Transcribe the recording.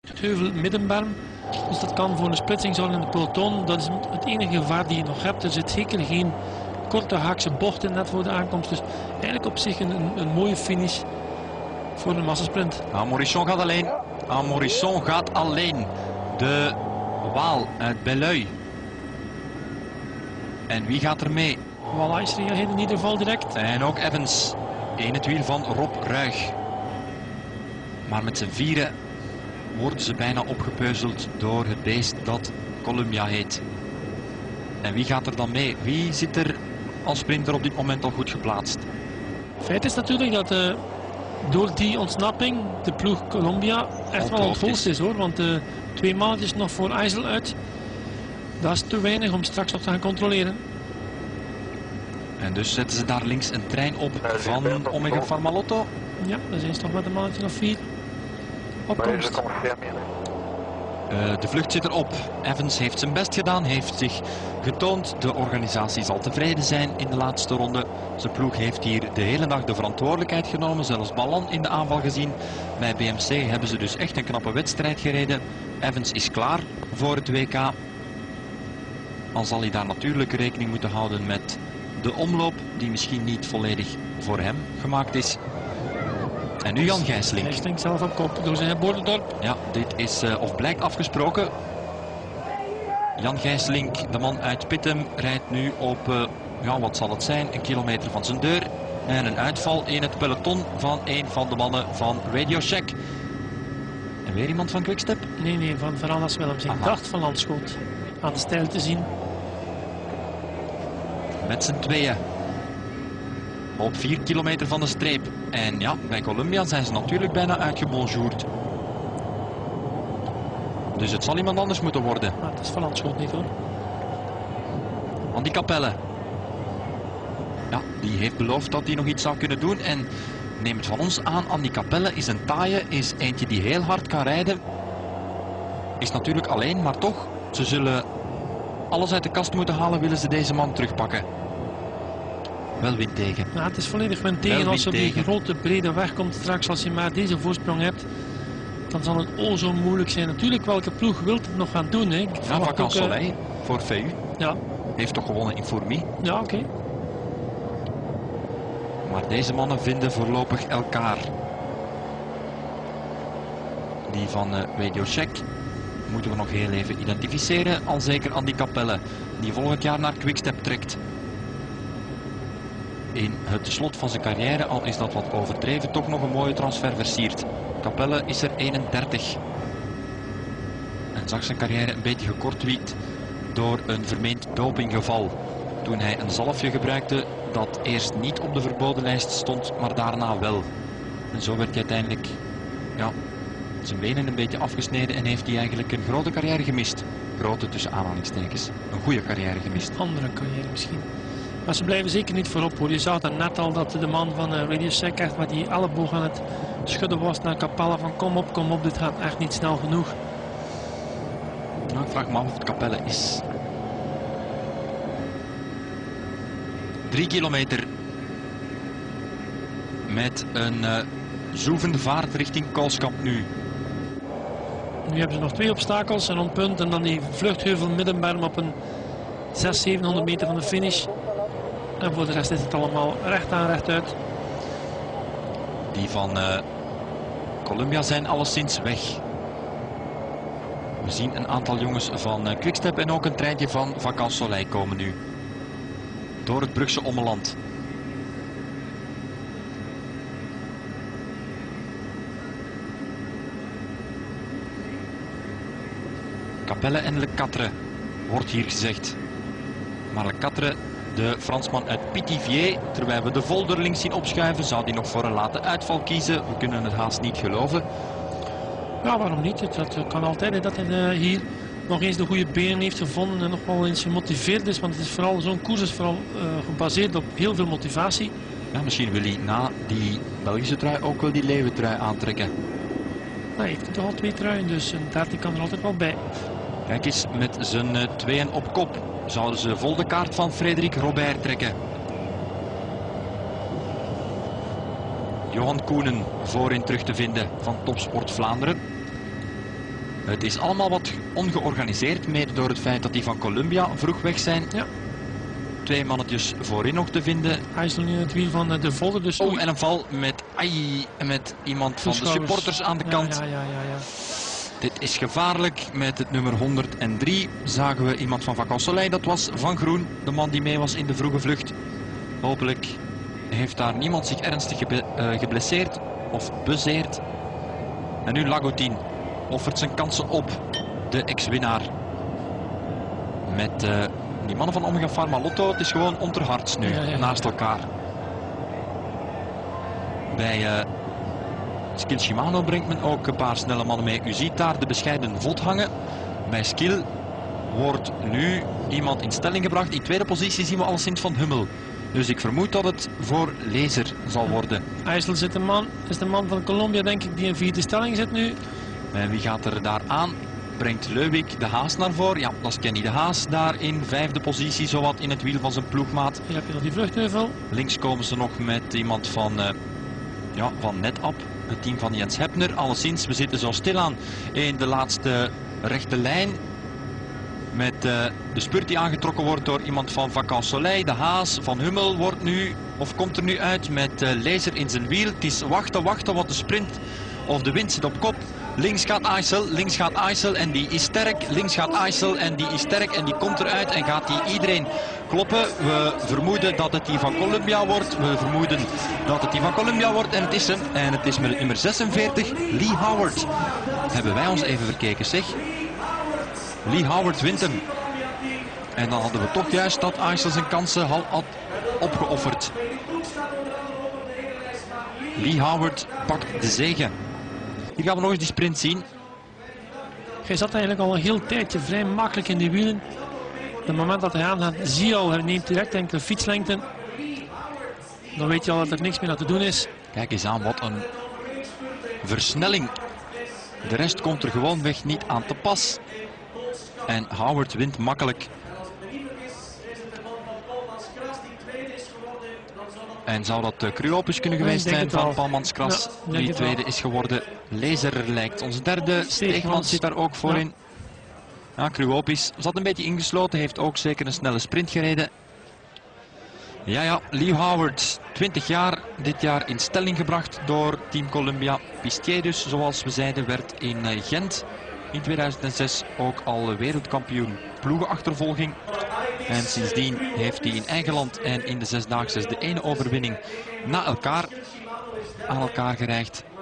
Heuvel Middenberm. Dus dat kan voor een splitsing zorgen in de peloton. Dat is het enige gevaar die je nog hebt. Er zit zeker geen korte haakse bochten net voor de aankomst. Dus eigenlijk op zich een mooie finish voor een massasprint. Morisson gaat alleen. Morisson gaat alleen. De Waal uit Belluy. En wie gaat er mee? Wallace reageert in ieder geval direct. En ook Evans. In het wiel van Rob Ruig. Maar met z'n vieren worden ze bijna opgepeuzeld door het beest dat Columbia heet. En wie gaat er dan mee? Wie zit er als sprinter op dit moment al goed geplaatst? Feit is natuurlijk dat door die ontsnapping de ploeg Columbia echt wel ontvolgd is, hoor. Want 2 mannetjes nog voor IJssel uit. Dat is te weinig om straks nog te gaan controleren. En dus zetten ze daar links een trein op van Omega Pharma Lotto. Ja, dat is toch met een mannetje of 4. Opkomst. De vlucht zit erop. Evans heeft zijn best gedaan, heeft zich getoond. De organisatie zal tevreden zijn in de laatste ronde. Zijn ploeg heeft hier de hele dag de verantwoordelijkheid genomen, zelfs Ballan in de aanval gezien. Bij BMC hebben ze dus echt een knappe wedstrijd gereden. Evans is klaar voor het WK. Al zal hij daar natuurlijk rekening moeten houden met de omloop, die misschien niet volledig voor hem gemaakt is. En nu Jan Gijsling. Gijsling zelf op kop door zijn Boordendorp. Ja, dit is of blijkt afgesproken. Jan Gijsling, de man uit Pittem, rijdt nu op, ja, wat zal het zijn, 1 kilometer van zijn deur. En een uitval in het peloton van een van de mannen van Radio Shack. En weer iemand van Quickstep? Nee, van Verandas Willems. Ik dacht van Landschot. Aan de stijl te zien. Met z'n tweeën. Op 4 kilometer van de streep. En ja, bij Columbia zijn ze natuurlijk bijna uitgebonjourd. Dus het zal iemand anders moeten worden. Maar het is Van Landschot niet, hoor. Andy Capelle. Ja, die heeft beloofd dat hij nog iets zou kunnen doen. En neem het van ons aan, Andy Capelle is een taaie, is eentje die heel hard kan rijden. Is natuurlijk alleen, maar toch, ze zullen alles uit de kast moeten halen, willen ze deze man terugpakken. Wel wind tegen. Nou, het is volledig wind tegen. Als je op die grote brede weg komt straks, als je maar deze voorsprong hebt, dan zal het zo moeilijk zijn. Natuurlijk, welke ploeg wil het nog gaan doen? Hè? Ja, Vacances Soleil voor VU. Ja. Heeft toch gewonnen in Fourmi. Ja, oké. Maar deze mannen vinden voorlopig elkaar. Die van Radio Shack moeten we nog heel even identificeren. Al zeker Andy Capelle, die volgend jaar naar Quickstep trekt. In het slot van zijn carrière, al is dat wat overdreven, toch nog een mooie transfer versiert. Capelle is er 31. En zag zijn carrière een beetje gekortwiekt door een vermeend dopinggeval. Toen hij een zalfje gebruikte dat eerst niet op de verboden lijst stond, maar daarna wel. En zo werd hij uiteindelijk, ja, zijn benen een beetje afgesneden en heeft hij eigenlijk een grote carrière gemist. Grote tussen aanhalingstekens. Een goede carrière gemist. Andere carrière misschien. Maar ze blijven zeker niet voorop, hoor. Je zag dan net al dat de man van Radio Shack echt met die elleboog aan het schudden was naar Capelle van kom op, dit gaat echt niet snel genoeg. Nou, ik vraag me af of het Capelle is. 3 kilometer met een zoevende vaart richting Koolskamp nu. Nu hebben ze nog 2 obstakels, een rondpunt en dan die vluchtheuvel Middenberm op een 600-700 meter van de finish. En voor de rest is het allemaal recht aan recht uit. Die van Columbia zijn alleszins weg. We zien een aantal jongens van Quickstep en ook een treintje van Vacances Soleil komen nu. Door het Brugse Ommeland. Capelle en Le Catre wordt hier gezegd. Maar Le Catre, de Fransman uit Pithiviers, terwijl we de Volder links zien opschuiven, zou die nog voor een late uitval kiezen. We kunnen het haast niet geloven. Ja, waarom niet? Dat kan altijd, dat hij hier nog eens de goede benen heeft gevonden en nog wel eens gemotiveerd is. Want het is vooral zo'n koers is vooral gebaseerd op heel veel motivatie. Ja, misschien wil hij na die Belgische trui ook wel die leeuwentrui aantrekken. Hij heeft toch al 2 truien, dus een derde kan er altijd wel bij. Kijk eens, met zijn 2 op kop zouden ze vol de kaart van Frederik Robert trekken. Johan Koenen voorin terug te vinden van Topsport Vlaanderen. Het is allemaal wat ongeorganiseerd, mede door het feit dat die van Columbia vroeg weg zijn. Ja. 2 mannetjes voorin nog te vinden. Hij is nog niet in het wiel van de Volle. Dus Oh, en een val met iemand van de supporters aan de kant. Ja. Dit is gevaarlijk. Met het nummer 103 zagen we iemand van Vacances Soleil. Dat was Van Groen, de man die mee was in de vroege vlucht. Hopelijk heeft daar niemand zich ernstig geblesseerd of bezeerd. En nu Lagoutin offert zijn kansen op, de ex-winnaar. Met die mannen van Omega Pharma Lotto, het is gewoon onderhards nu, naast elkaar. Bij Skill Shimano brengt men ook een paar snelle mannen mee. U ziet daar de bescheiden Vod hangen. Bij Skill wordt nu iemand in stelling gebracht. In tweede positie zien we alleszins Van Hummel. Dus ik vermoed dat het voor Lezer zal worden. IJssel zit is de man van Columbia, denk ik, die in 4e stelling zit nu. En wie gaat er daar aan? Brengt Leuwik de Haas naar voren? Ja, dat is Kenny de Haas daar in 5e positie, zowat in het wiel van zijn ploegmaat. Hier heb je nog die vluchtheuvel. Links komen ze nog met iemand van NetApp, het team van Jens Hepner. Alleszins, we zitten zo stilaan in de laatste rechte lijn. Met de spurt die aangetrokken wordt door iemand van Vacances Soleil. De Haas van Hummel wordt nu, of komt er nu uit met Lezer in zijn wiel. Het is wachten wat de sprint of de wind zit op kop. Links gaat IJssel en die is sterk. Links gaat IJssel en die is sterk en die komt eruit en gaat die iedereen kloppen. We vermoeden dat het die van Columbia wordt. En het is hem. En het is met het nummer 46, Lee Howard. Hebben wij ons even verkeken, zeg. Lee Howard wint hem. En dan hadden we toch juist dat IJssel zijn kansen had opgeofferd. Lee Howard pakt de zege. Hier gaan we nog eens die sprint zien. Hij zat eigenlijk al een heel tijdje vrij makkelijk in die wielen. Op het moment dat hij aangaat, zie je al, hij neemt direct enkele fietslengten. Dan weet je al dat er niks meer aan te doen is. Kijk eens aan, wat een versnelling. De rest komt er gewoonweg niet aan te pas. En Howard wint makkelijk. En zou dat Cruopus kunnen geweest zijn van Palmanskras, die tweede is geworden. Lezer lijkt ons derde. Steegmans zit daar ook voor in. Ja, Cruopus zat een beetje ingesloten, heeft ook zeker een snelle sprint gereden. Ja, Lee Howard, 20 jaar, dit jaar in stelling gebracht door Team Columbia. Pistier dus, zoals we zeiden, werd in Gent in 2006 ook al wereldkampioen ploegenachtervolging. En sindsdien heeft hij in eigen land en in de zesdaagse de ene overwinning na elkaar aan elkaar gereikt.